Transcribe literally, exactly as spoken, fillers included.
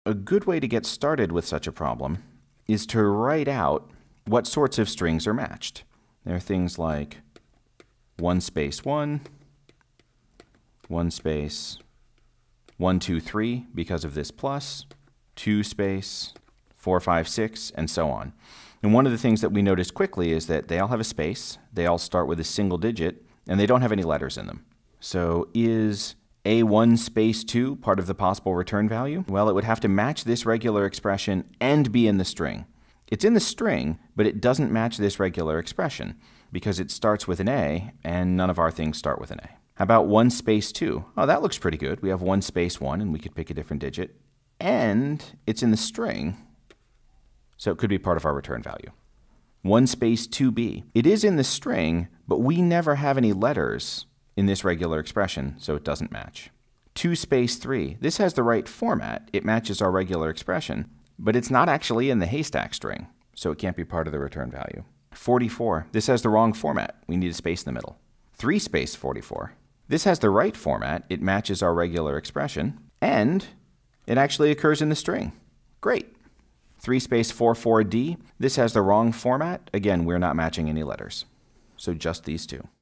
A good way to get started with such a problem is to write out what sorts of strings are matched. There are things like one space one, one space one, two, three because of this plus, two space four, five, six, and so on. And one of the things that we notice quickly is that they all have a space, they all start with a single digit, and they don't have any letters in them. So is A one space two part of the possible return value? Well, it would have to match this regular expression and be in the string. It's in the string, but it doesn't match this regular expression because it starts with an A and none of our things start with an A. How about one space two? Oh, that looks pretty good. We have one space one and we could pick a different digit. And it's in the string, so it could be part of our return value. one space two B. It is in the string, but we never have any letters in this regular expression, so it doesn't match. two space three. This has the right format. It matches our regular expression, but it's not actually in the haystack string, so it can't be part of the return value. forty-four. This has the wrong format. We need a space in the middle. three space forty-four. This has the right format. It matches our regular expression, and it actually occurs in the string. Great. three space forty-four D. This has the wrong format. Again, we're not matching any letters, so just these two.